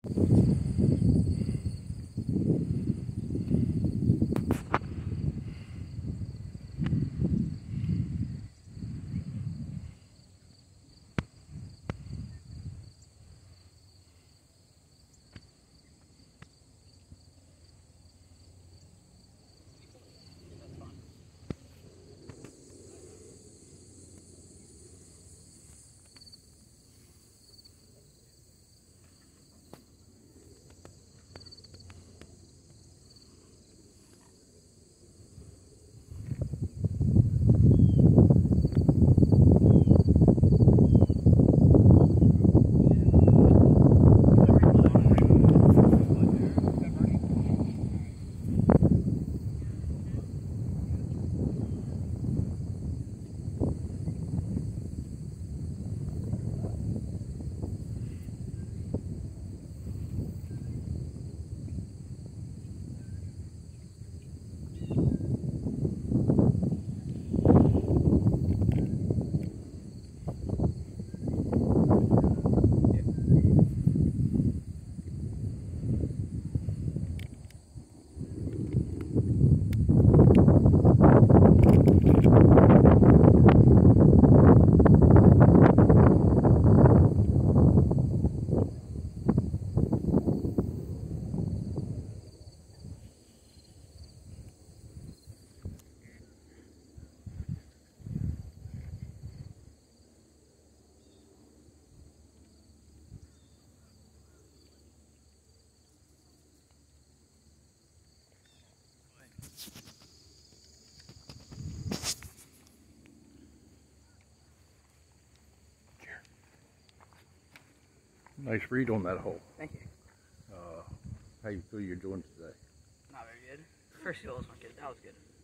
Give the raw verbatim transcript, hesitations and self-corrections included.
Nice read on that hole. Thank you. Uh, how you feel you're doing today? Not very good. First hole was not good. That was good.